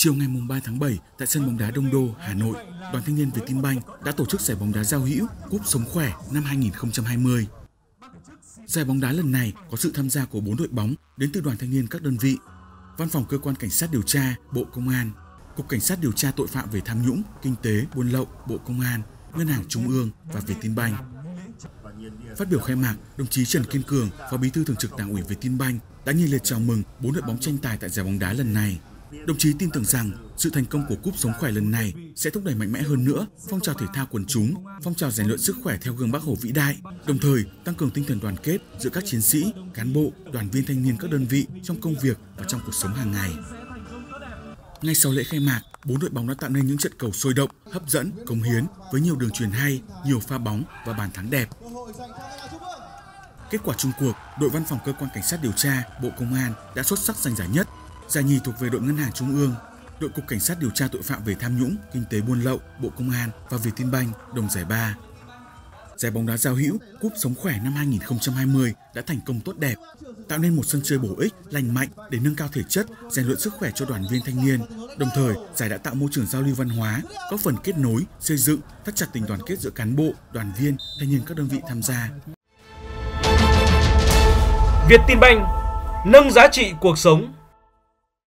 Chiều ngày 3 tháng 7 tại sân bóng đá Đông Đô, Hà Nội, Đoàn Thanh niên Vietinbank đã tổ chức giải bóng đá giao hữu Cúp Sống Khỏe năm 2020. Giải bóng đá lần này có sự tham gia của 4 đội bóng đến từ đoàn thanh niên các đơn vị: Văn phòng Cơ quan Cảnh sát điều tra, Bộ Công an, Cục Cảnh sát điều tra tội phạm về tham nhũng, kinh tế, buôn lậu, Bộ Công an, Ngân hàng Trung ương và Vietinbank. Phát biểu khai mạc, đồng chí Trần Kiên Cường, Phó Bí thư Thường trực Đảng ủy Vietinbank đã nhiệt liệt chào mừng 4 đội bóng tranh tài tại giải bóng đá lần này. Đồng chí tin tưởng rằng sự thành công của Cúp Sống Khỏe lần này sẽ thúc đẩy mạnh mẽ hơn nữa phong trào thể thao quần chúng, phong trào rèn luyện sức khỏe theo gương Bác Hồ vĩ đại, đồng thời tăng cường tinh thần đoàn kết giữa các chiến sĩ, cán bộ, đoàn viên thanh niên các đơn vị trong công việc và trong cuộc sống hàng ngày. Ngay sau lễ khai mạc, 4 đội bóng đã tạo nên những trận cầu sôi động, hấp dẫn, cống hiến với nhiều đường chuyền hay, nhiều pha bóng và bàn thắng đẹp. Kết quả chung cuộc, đội Văn phòng Cơ quan Cảnh sát điều tra, Bộ Công an đã xuất sắc giành giải nhất. Giải nhì thuộc về đội Ngân hàng Trung ương, đội Cục Cảnh sát điều tra tội phạm về tham nhũng, kinh tế buôn lậu, Bộ Công an và Vietinbank đồng giải ba. Giải bóng đá giao hữu Cúp Sống Khỏe năm 2020 đã thành công tốt đẹp, tạo nên một sân chơi bổ ích, lành mạnh để nâng cao thể chất, rèn luyện sức khỏe cho đoàn viên thanh niên. Đồng thời, giải đã tạo môi trường giao lưu văn hóa, góp phần kết nối, xây dựng, thắt chặt tình đoàn kết giữa cán bộ, đoàn viên, thanh niên các đơn vị tham gia. Vietinbank nâng giá trị cuộc sống.